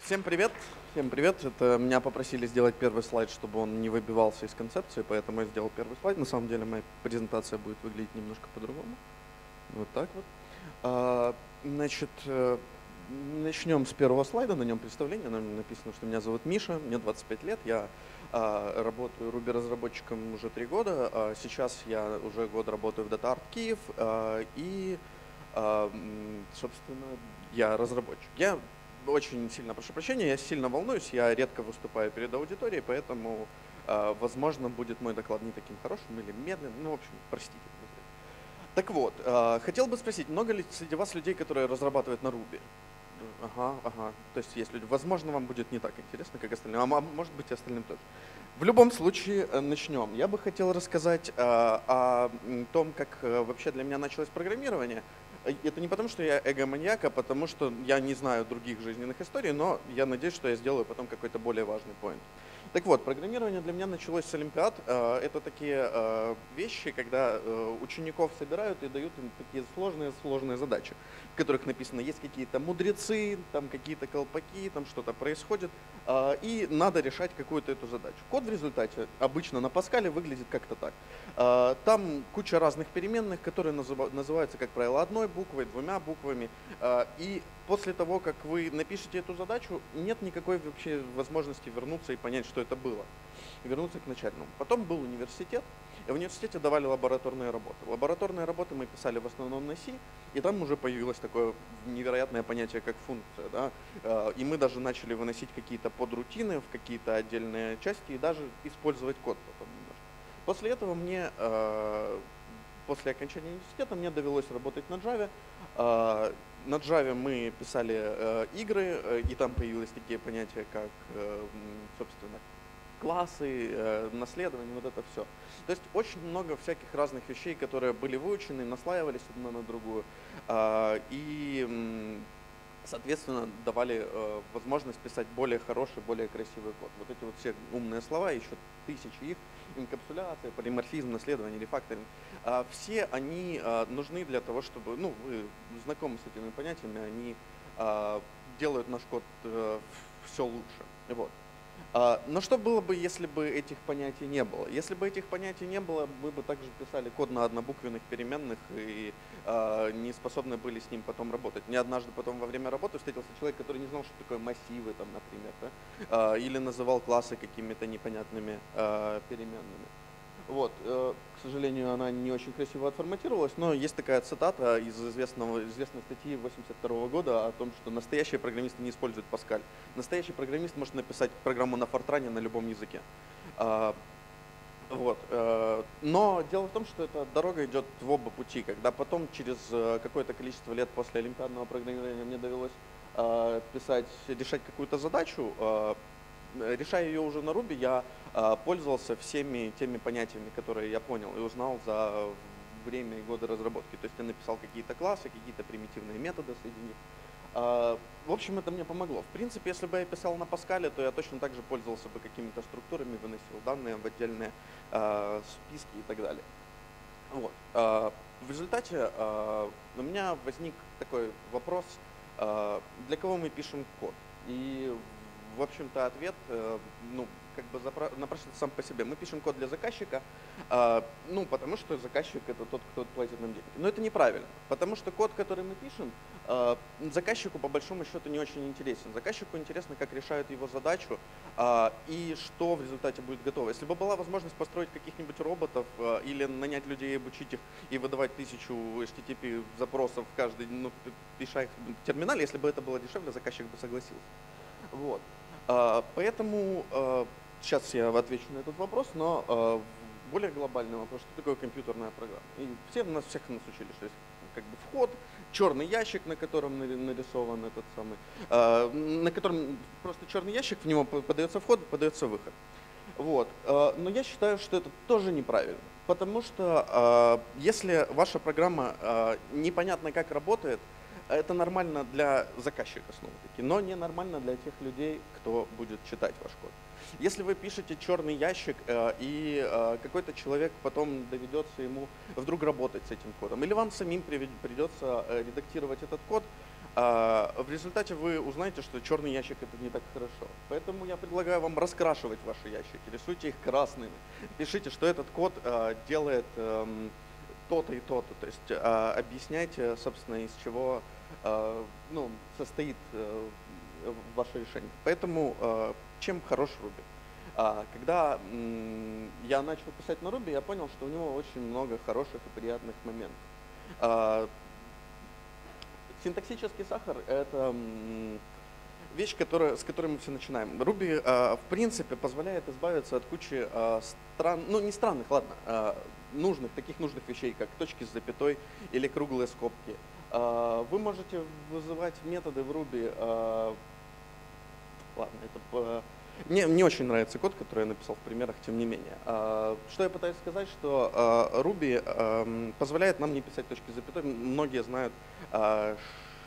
Всем привет! Всем привет! Это меня попросили сделать первый слайд, чтобы он не выбивался из концепции, поэтому я сделал первый слайд. На самом деле моя презентация будет выглядеть немножко по-другому. Вот так вот. Значит, начнем с первого слайда, на нем представление. На нем написано, что меня зовут Миша, мне 25 лет, я работаю Ruby-разработчиком уже 3 года. Сейчас я уже год работаю в DataArt Киев, собственно, я разработчик. Я очень сильно прошу прощения, я сильно волнуюсь, я редко выступаю перед аудиторией, поэтому, возможно, будет мой доклад не таким хорошим или медленным. Ну, в общем, простите. Так вот, хотел бы спросить, много ли среди вас людей, которые разрабатывают на Ruby? Ага. То есть есть люди. Возможно, вам будет не так интересно, как остальным, а может быть и остальным тоже. В любом случае, начнем. Я бы хотел рассказать о том, как вообще для меня началось программирование. Это не потому, что я эго-маньяк, а потому что я не знаю других жизненных историй, но я надеюсь, что я сделаю потом какой-то более важный поинт. Так вот, программирование для меня началось с олимпиад. Это такие вещи, когда учеников собирают и дают им такие сложные задачи, в которых написано, есть какие-то мудрецы, там какие-то колпаки, там что-то происходит, и надо решать какую-то эту задачу. Код в результате обычно на Паскале выглядит как-то так. Там куча разных переменных, которые называются, как правило, одной буквой, двумя буквами, и после того, как вы напишете эту задачу, нет никакой вообще возможности вернуться и понять, что это было. Вернуться к начальному. Потом был университет, и в университете давали лабораторные работы. Лабораторные работы мы писали в основном на C, и там уже появилось такое невероятное понятие, как функция. Да? И мы даже начали выносить какие-то подрутины в какие-то отдельные части и даже использовать код потом немножко. После этого после окончания университета мне довелось работать на Java. На Java мы писали игры, и там появились такие понятия, как, собственно, классы, наследование, вот это все. То есть очень много всяких разных вещей, которые были выучены, наслаивались одна на другую. И, соответственно, давали возможность писать более хороший, более красивый код. Вот эти вот все умные слова, еще тысячи их, инкапсуляция, полиморфизм, наследование, рефакторинг, все они нужны для того, чтобы, ну, вы знакомы с этими понятиями, они делают наш код все лучше. Вот. Но что было бы, если бы этих понятий не было? Если бы этих понятий не было, мы бы также писали код на однобуквенных переменных и не способны были с ним потом работать. Мне однажды потом во время работы встретился человек, который не знал, что такое массивы, там, например, да? Или называл классы какими-то непонятными переменными. Вот, к сожалению, она не очень красиво отформатировалась, но есть такая цитата из известной статьи 1982 года о том, что настоящие программисты не используют Паскаль. Настоящий программист может написать программу на Фортране на любом языке. Вот. Но дело в том, что эта дорога идет в оба пути. Когда потом, через какое-то количество лет после олимпиадного программирования, мне довелось решать какую-то задачу, решая ее уже на Ruby, я пользовался всеми теми понятиями, которые я понял и узнал за время и годы разработки. То есть я написал какие-то классы, какие-то примитивные методы среди них. В общем, это мне помогло. В принципе, если бы я писал на Паскале, то я точно так же пользовался бы какими-то структурами, выносил данные в отдельные списки и так далее. Вот. В результате у меня возник такой вопрос, для кого мы пишем код. И, в общем-то, ответ, как бы напрашивается сам по себе. Мы пишем код для заказчика, потому что заказчик это тот, кто платит нам деньги. Но это неправильно, потому что код, который мы пишем, заказчику по большому счету не очень интересен. Заказчику интересно, как решают его задачу и что в результате будет готово. Если бы была возможность построить каких-нибудь роботов или нанять людей, обучить их и выдавать 1000 HTTP запросов в каждый, пиша их в терминале, если бы это было дешевле, заказчик бы согласился. Вот. Поэтому сейчас я отвечу на этот вопрос, но более глобальный вопрос, что такое компьютерная программа. И всех нас учили, что есть как бы вход, черный ящик, на котором нарисован этот самый, на котором просто черный ящик, в него подается вход, подается выход. Вот. Но я считаю, что это тоже неправильно, потому что если ваша программа непонятно как работает, это нормально для заказчика снова-таки, но не нормально для тех людей, кто будет читать ваш код. Если вы пишете черный ящик, и какой-то человек потом доведется ему вдруг работать с этим кодом, или вам самим придется редактировать этот код, В результате вы узнаете, что черный ящик это не так хорошо. Поэтому я предлагаю вам раскрашивать ваши ящики, рисуйте их красными, пишите, что этот код делает то-то и то-то. То есть объясняйте, собственно, из чего ну, состоит ваше решение. Поэтому чем хорош Ruby? Когда я начал писать на Ruby, я понял, что у него очень много хороших и приятных моментов. Синтаксический сахар – это вещь, с которой мы все начинаем. Ruby, в принципе, позволяет избавиться от кучи ну не странных, ладно, таких нужных вещей, как точки с запятой или круглые скобки. Вы можете вызывать методы в Ruby. Ладно, это мне не очень нравится код, который я написал в примерах, тем не менее. Что я пытаюсь сказать, что Ruby позволяет нам не писать точки с запятой. Многие знают. Ладно.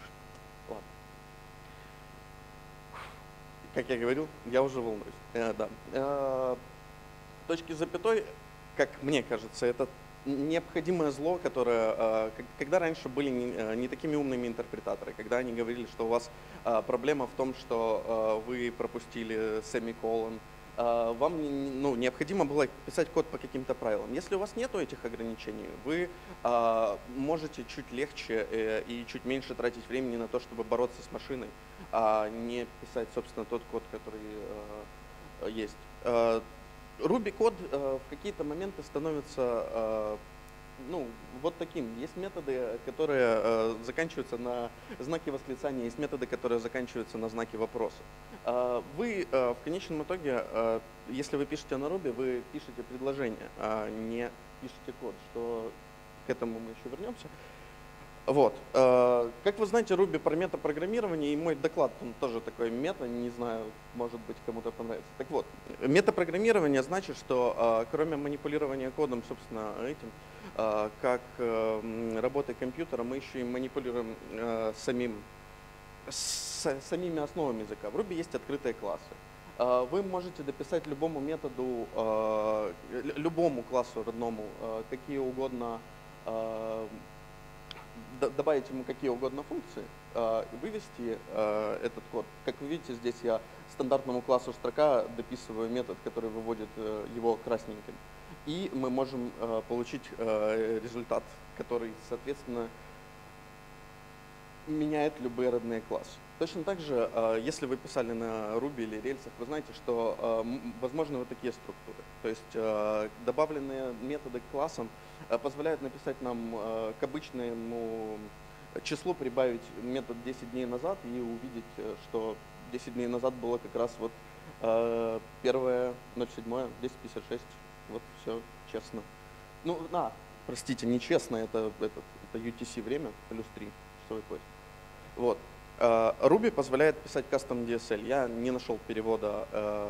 Как я говорил, я уже волнуюсь. Да. Точки с запятой, как мне кажется, это необходимое зло, которое, когда раньше были не такими умными интерпретаторы, когда они говорили, что у вас проблема в том, что вы пропустили семиколон, вам необходимо было писать код по каким-то правилам. Если у вас нет этих ограничений, вы можете чуть легче и чуть меньше тратить времени на то, чтобы бороться с машиной, а не писать, собственно, тот код, который есть. Ruby код в какие-то моменты становится вот таким. Есть методы, которые заканчиваются на знаке восклицания, есть методы, которые заканчиваются на знаке вопроса. Вы в конечном итоге, если вы пишете на Ruby, вы пишете предложение, а не пишете код, что к этому мы еще вернемся. Вот. Как вы знаете, Ruby про метапрограммирование, и мой доклад, он тоже такой мета, не знаю, может быть, кому-то понравится. Так вот, метапрограммирование значит, что кроме манипулирования кодом, собственно, этим, как работой компьютера, мы еще и манипулируем самими основами языка. В Ruby есть открытые классы. Вы можете дописать любому методу, любому классу родному, какие угодно, добавить ему какие угодно функции, вывести этот код. Как вы видите, здесь я стандартному классу строка дописываю метод, который выводит его красненьким. И мы можем получить результат, который, соответственно, меняет любые родные классы. Точно так же, если вы писали на Ruby или рельсах, вы знаете, что возможны вот такие структуры. То есть добавленные методы к классам позволяют написать нам к обычному числу прибавить метод 10 дней назад и увидеть, что 10 дней назад было как раз вот 1.07, 10.56. Вот все честно. Простите, нечестно, это UTC время, плюс 3 часовой пояс. Вот. Ruby позволяет писать custom DSL. Я не нашел перевода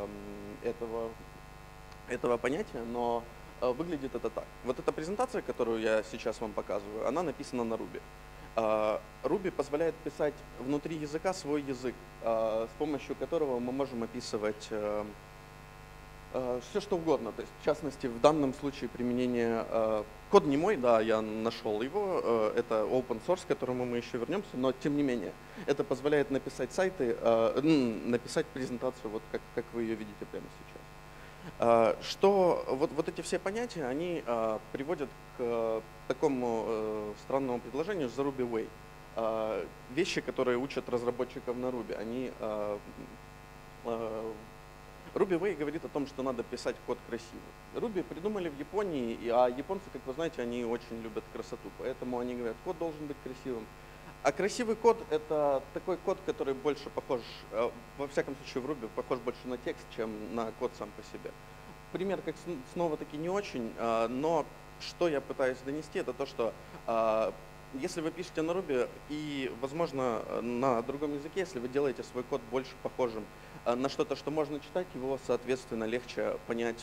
этого понятия, но выглядит это так. Вот эта презентация, которую я сейчас вам показываю, она написана на Ruby. Ruby позволяет писать внутри языка свой язык, с помощью которого мы можем описывать все что угодно. То есть, в частности, в данном случае применение код не мой, да, я нашел его, это open source, к которому мы еще вернемся, но тем не менее, это позволяет написать сайты, написать презентацию, вот как вы ее видите прямо сейчас. Что вот эти все понятия, они приводят к такому странному предложению The Ruby Way. Вещи, которые учат разработчиков на Ruby, они Ruby Way говорит о том, что надо писать код красиво. Ruby придумали в Японии, а японцы, как вы знаете, они очень любят красоту, поэтому они говорят, код должен быть красивым. А красивый код – это такой код, который больше похож, во всяком случае в Ruby, похож больше на текст, чем на код сам по себе. Пример, как снова-таки не очень, но что я пытаюсь донести, это то, что если вы пишете на Ruby и, возможно, на другом языке, если вы делаете свой код больше похожим на что-то, что можно читать, его, соответственно, легче понять,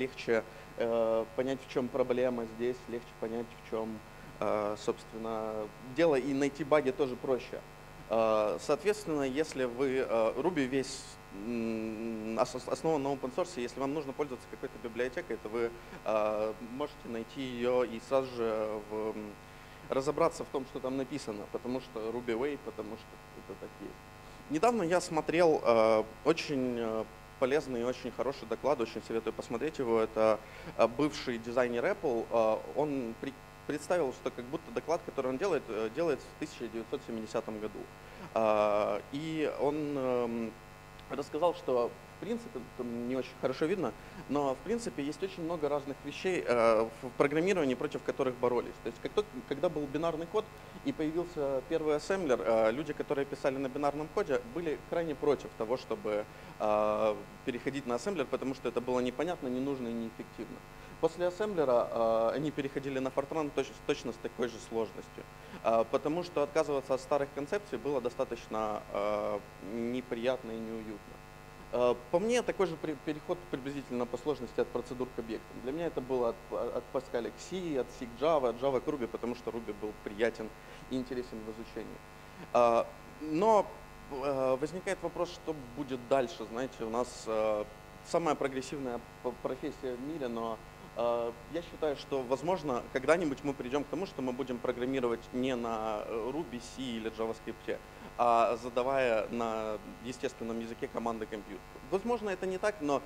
в чем проблема здесь, легче понять, в чем, собственно, дело, и найти баги тоже проще. Соответственно, если вы, Ruby весь основан на open source, если вам нужно пользоваться какой-то библиотекой, то вы можете найти ее и сразу же разобраться в том, что там написано, потому что Ruby Way, потому что это так есть. Недавно я смотрел очень полезный и очень хороший доклад, очень советую посмотреть его. Это бывший дизайнер Apple. Он представил, что как будто доклад, который он делает, делается в 1970 году. И он рассказал, что в принципе, там не очень хорошо видно, но в принципе есть очень много разных вещей в программировании, против которых боролись. То есть когда был бинарный код и появился первый ассемблер, люди, которые писали на бинарном коде, были крайне против того, чтобы переходить на ассемблер, потому что это было непонятно, не нужно и неэффективно. После ассемблера они переходили на Fortran точно с такой же сложностью, потому что отказываться от старых концепций было достаточно неприятно и неуютно. По мне, такой же переход приблизительно по сложности от процедур к объектам. Для меня это было от Pascal к C, от C к Java, от Java к Ruby, потому что Ruby был приятен и интересен в изучении. Но возникает вопрос, что будет дальше. Знаете, у нас самая прогрессивная профессия в мире, но я считаю, что, возможно, когда-нибудь мы придем к тому, что мы будем программировать не на Ruby, C или JavaScript, а задавая на естественном языке команды компьютеру. Возможно, это не так, но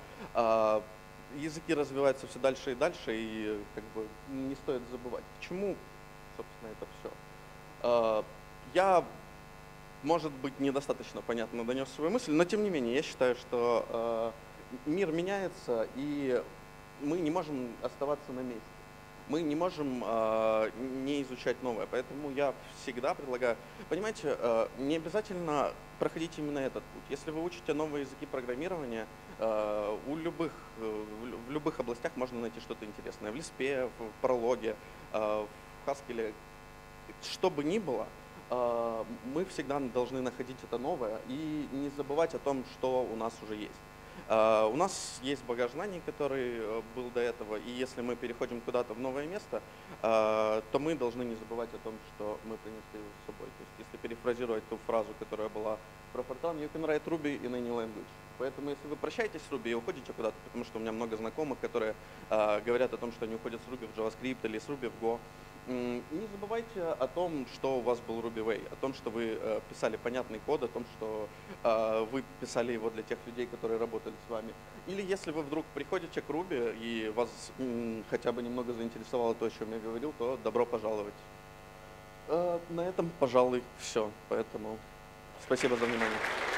языки развиваются все дальше и дальше, и как бы не стоит забывать. К чему, собственно, это все? Я, может быть, недостаточно понятно донес свою мысль, но тем не менее, я считаю, что мир меняется, и мы не можем оставаться на месте. Мы не можем не изучать новое. Поэтому я всегда предлагаю, понимаете, не обязательно проходить именно этот путь. Если вы учите новые языки программирования, в любых областях можно найти что-то интересное. В Lisp, в прологе, в Haskell, что бы ни было, мы всегда должны находить это новое и не забывать о том, что у нас уже есть. У нас есть багаж знаний, который был до этого, и если мы переходим куда-то в новое место, то мы должны не забывать о том, что мы принесли с собой. То есть, если перефразировать ту фразу, которая была про Fortran, you can write Ruby in any language. Поэтому, если вы прощаетесь с Ruby и уходите куда-то, потому что у меня много знакомых, которые говорят о том, что они уходят с Ruby в JavaScript или с Ruby в Go, не забывайте о том, что у вас был Ruby Way, о том, что вы писали понятный код, о том, что вы писали его для тех людей, которые работали с вами. Или если вы вдруг приходите к Ruby и вас хотя бы немного заинтересовало то, о чем я говорил, то добро пожаловать. На этом, пожалуй, все. Поэтому спасибо за внимание.